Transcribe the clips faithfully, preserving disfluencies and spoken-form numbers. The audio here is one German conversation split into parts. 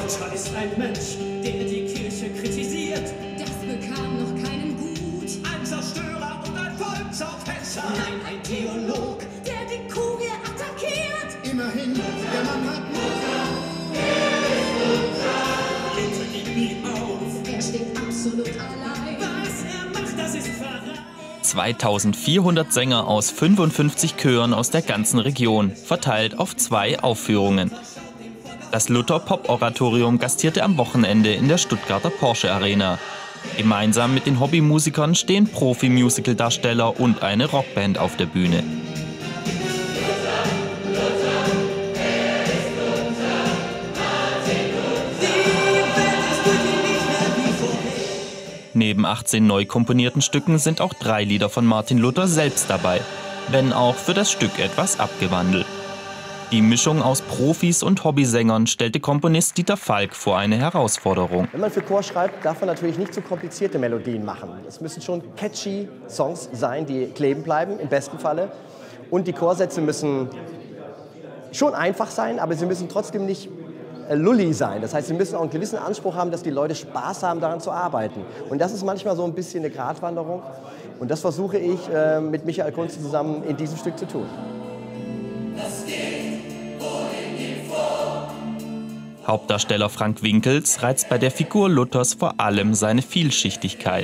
Luther ist ein Mensch, der die Kirche kritisiert. Das bekam noch keinen gut. Ein Zerstörer und ein Volksaufhetzer. Nein, ein Theolog, Der die Kurie attackiert. Immerhin, der Mann hat Luther. Luther gibt nie auf. Er steht absolut allein. Was er macht, das ist Verrat. zweitausendvierhundert Sänger aus fünfundfünfzig Chören aus der ganzen Region, verteilt auf zwei Aufführungen. Das Luther-Pop-Oratorium gastierte am Wochenende in der Stuttgarter Porsche Arena. Gemeinsam mit den Hobbymusikern stehen Profi-Musical-Darsteller und eine Rockband auf der Bühne. Neben achtzehn neu komponierten Stücken sind auch drei Lieder von Martin Luther selbst dabei, wenn auch für das Stück etwas abgewandelt. Die Mischung aus Profis und Hobbysängern stellte Komponist Dieter Falk vor eine Herausforderung. Wenn man für Chor schreibt, darf man natürlich nicht zu komplizierte Melodien machen. Es müssen schon catchy Songs sein, die kleben bleiben, im besten Falle. Und die Chorsätze müssen schon einfach sein, aber sie müssen trotzdem nicht lulli sein. Das heißt, sie müssen auch einen gewissen Anspruch haben, dass die Leute Spaß haben, daran zu arbeiten. Und das ist manchmal so ein bisschen eine Gratwanderung. Und das versuche ich äh, mit Michael Kunze zusammen in diesem Stück zu tun. Hauptdarsteller Frank Winkels reizt bei der Figur Luthers vor allem seine Vielschichtigkeit.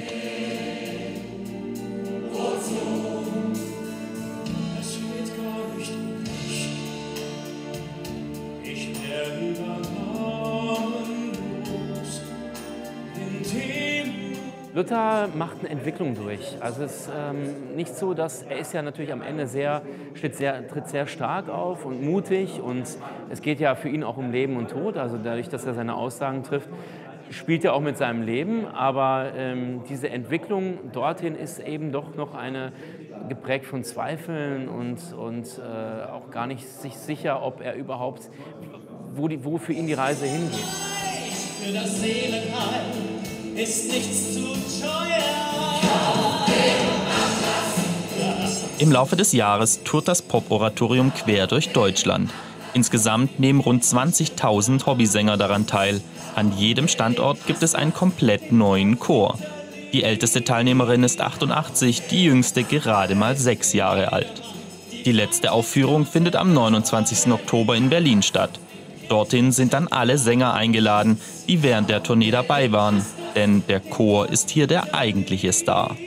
Luther macht eine Entwicklung durch. Also es ist ähm, nicht so, dass er ist ja natürlich am Ende sehr, steht sehr, tritt sehr stark auf und mutig und es geht ja für ihn auch um Leben und Tod. Also dadurch, dass er seine Aussagen trifft, spielt er auch mit seinem Leben. Aber ähm, diese Entwicklung dorthin ist eben doch noch eine geprägt von Zweifeln und, und äh, auch gar nicht sich sicher, ob er überhaupt, wo, die, wo für ihn die Reise hingeht. Für das Seelenheil ist nichts zu teuer. Im Laufe des Jahres tourt das Pop-Oratorium quer durch Deutschland. Insgesamt nehmen rund zwanzigtausend Hobbysänger daran teil. An jedem Standort gibt es einen komplett neuen Chor. Die älteste Teilnehmerin ist achtundachtzig, die jüngste gerade mal sechs Jahre alt. Die letzte Aufführung findet am neunundzwanzigsten Oktober in Berlin statt. Dorthin sind dann alle Sänger eingeladen, die während der Tournee dabei waren. Denn der Chor ist hier der eigentliche Star.